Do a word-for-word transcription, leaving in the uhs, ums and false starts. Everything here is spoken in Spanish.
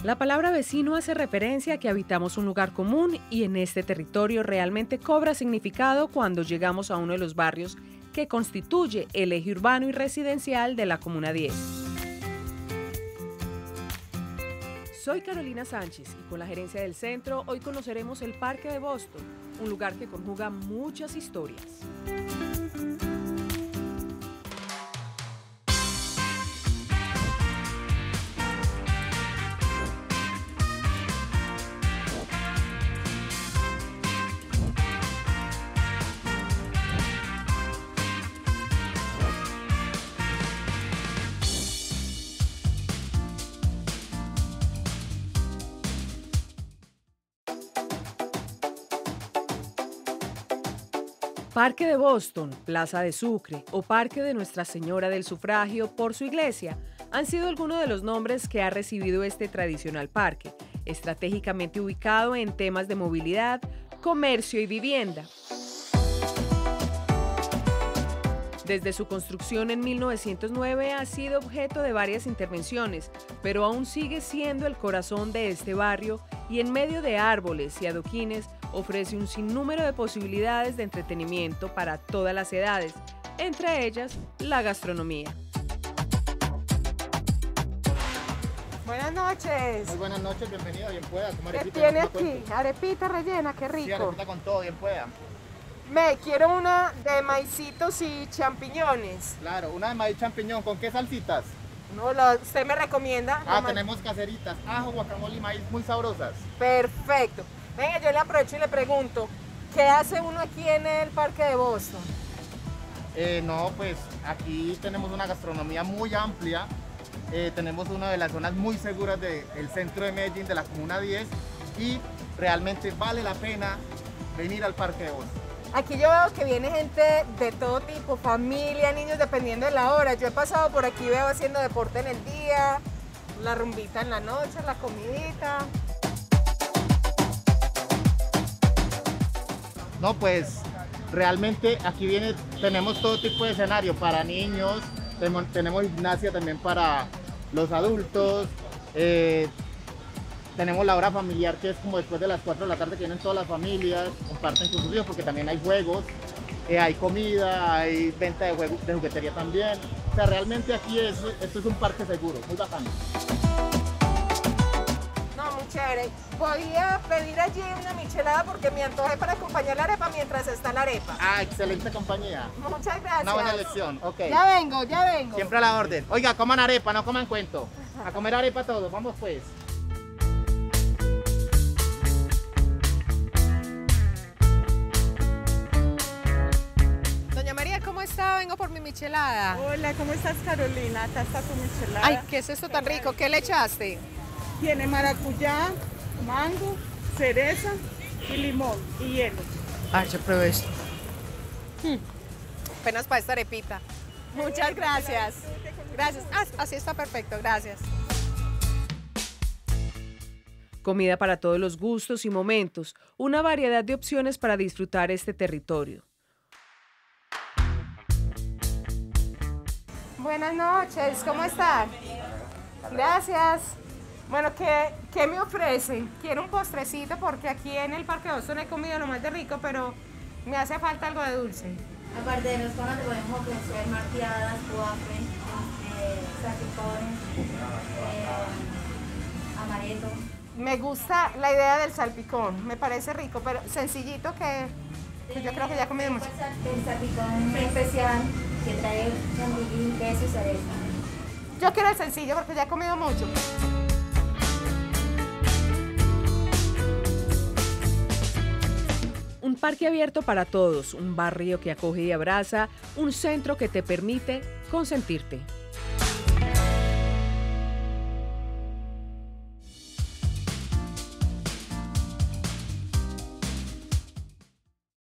La palabra vecino hace referencia a que habitamos un lugar común y en este territorio realmente cobra significado cuando llegamos a uno de los barrios que constituye el eje urbano y residencial de la Comuna diez. Soy Carolina Sánchez y con la gerencia del centro hoy conoceremos el Parque de Boston, un lugar que conjuga muchas historias. Parque de Boston, Plaza de Sucre o Parque de Nuestra Señora del Sufragio por su iglesia han sido algunos de los nombres que ha recibido este tradicional parque, estratégicamente ubicado en temas de movilidad, comercio y vivienda. Desde su construcción en mil novecientos nueve ha sido objeto de varias intervenciones, pero aún sigue siendo el corazón de este barrio y en medio de árboles y adoquines ofrece un sinnúmero de posibilidades de entretenimiento para todas las edades, entre ellas la gastronomía. Buenas noches. Muy buenas noches, bienvenido, bien pueda. ¿Qué tiene aquí? Arepita rellena, qué rico. Sí, arepita con todo, bien pueda. Me quiero una de maicitos y champiñones. Claro, una de maíz champiñón, ¿con qué salsitas? No, lo, ¿usted me recomienda? Ah, No, tenemos caseritas, ajo, guacamole y maíz muy sabrosas. Perfecto. Venga, yo le aprovecho y le pregunto, ¿qué hace uno aquí en el Parque de Boston? Eh, no, pues aquí tenemos una gastronomía muy amplia. Eh, tenemos una de las zonas muy seguras del centro de Medellín, de la Comuna diez, y realmente vale la pena venir al Parque de Boston. Aquí yo veo que viene gente de todo tipo, familia, niños, dependiendo de la hora. Yo he pasado por aquí, veo haciendo deporte en el día, la rumbita en la noche, la comidita. No, pues realmente aquí viene, tenemos todo tipo de escenario para niños, tenemos, tenemos gimnasia también para los adultos, eh, tenemos la hora familiar que es como después de las cuatro de la tarde que vienen todas las familias, comparten con sus hijos porque también hay juegos, eh, hay comida, hay venta de, juegos, de juguetería también. O sea, realmente aquí es, esto es un parque seguro, muy bacano. No, muy chévere. Podía pedir allí una michelada porque me antojé para acompañar la arepa mientras está la arepa. Ah, excelente compañía. Muchas gracias. Una buena elección, ok. Ya vengo, ya vengo. Siempre a la orden. Oiga, coman arepa, no coman cuento. A comer arepa todos, vamos pues. Doña María, ¿cómo está? Vengo por mi michelada. Hola, ¿cómo estás, Carolina? Acá está tu michelada. Ay, ¿qué es esto tan rico? ¿Qué le echaste? Tiene maracuyá, mango, cereza y limón y hielo. Ay, yo pruebo esto. Hmm. Apenas para esta arepita. Muchas gracias. Gracias. Ah, así está perfecto, gracias. Comida para todos los gustos y momentos, una variedad de opciones para disfrutar este territorio. Buenas noches, ¿cómo están? Gracias. Bueno, ¿qué, ¿qué me ofrecen? Quiero un postrecito porque aquí en el Parque de Boston he comido lo más de rico, pero me hace falta algo de dulce. Aparte de los conos, te podemos ofrecer marteadas, waffles, eh, salpicones, eh, amaretto. Me gusta la idea del salpicón, me parece rico, pero sencillito que, que yo creo que ya he comido mucho. El salpicón especial que trae chantilly, queso y cereza. Yo quiero el sencillo porque ya he comido mucho. Un parque abierto para todos, un barrio que acoge y abraza, un centro que te permite consentirte.